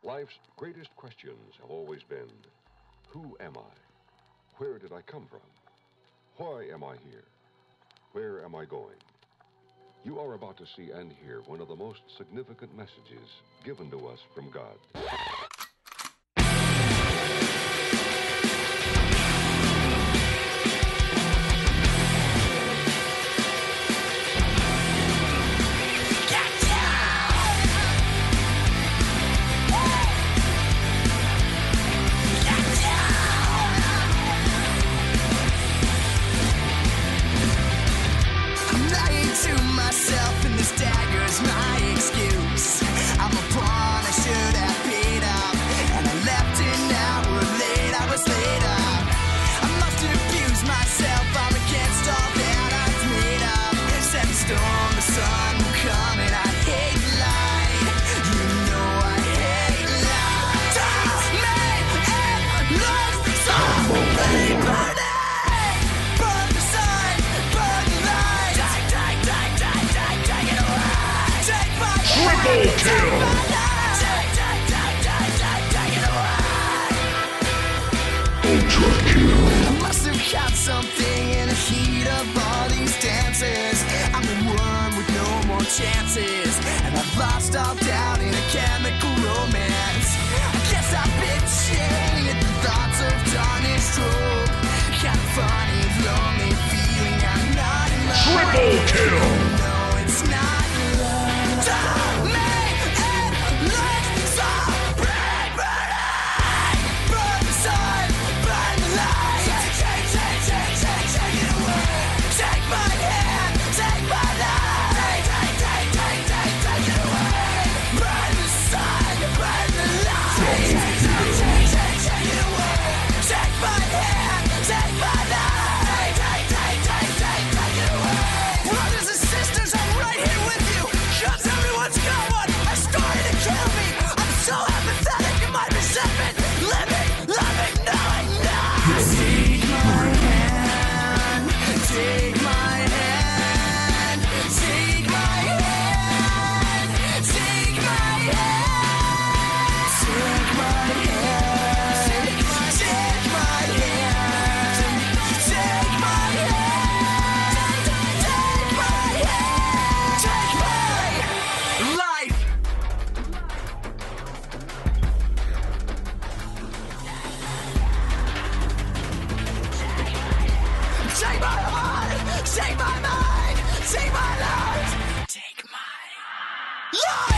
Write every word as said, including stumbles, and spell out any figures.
Life's greatest questions have always been, who am I? Where did I come from? Why am I here? Where am I going? You are about to see and hear one of the most significant messages given to us from God. I must have caught something in the heat of all these dances. I'm the one with no more chances, and I've lost all doubt in a chemical romance. I guess I've been chained at the thoughts of darkness trope. Kind of funny, lonely feeling I'm not in love. Triple kill! No, it's not love. Stop me and let's stop burning, burning. Burn the sun, burn the light. Take, take, take, take, take, take it away. Take my hand, take my life. Take, take, take, take, take, take it away. Burn the sun, burn the light. Take, take, take, take, take, take it away. Take my hand, take my life. Take, take, take, take, take, take it away. Brothers and sisters, I'm right here with you. 'Cause everyone's got one. A story to kill me. I'm so apathetic in my resentment. Living, loving, knowing now. Take my hand. Take my hand. Take my hand. Take my hand. Take my hand. Take my hand. Take my hand. Take my hand. Take my life. Take my heart. Take my mind. Take my life. Take my life.